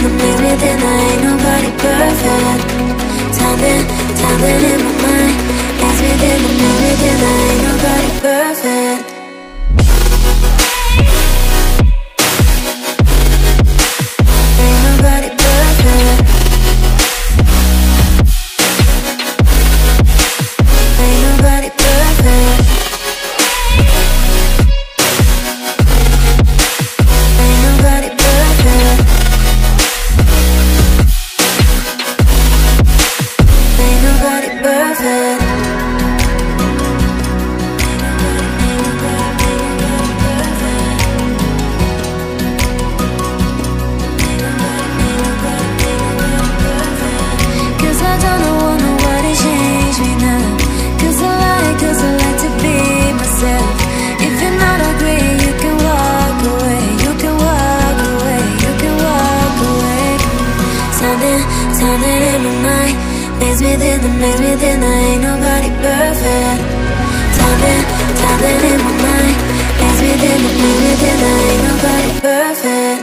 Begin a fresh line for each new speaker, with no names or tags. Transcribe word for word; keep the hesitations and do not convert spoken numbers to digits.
the maze within, I ain't nobody perfect. Something, something in my mind, maze within the maze within, I ain't nobody perfect. Ain't nobody perfect. Ain't nobody perfect. Ain't nobody perfect. Ain't nobody perfect. Cause I don't want nobody change me now. Cause I like, cause I like to be myself. If you're not agree, you can walk away. You can walk away, you can walk away. Something, something in my mind, maze within the maze within, I ain't nobody perfect. Something, something in my mind, maze within the maze within, I ain't nobody perfect.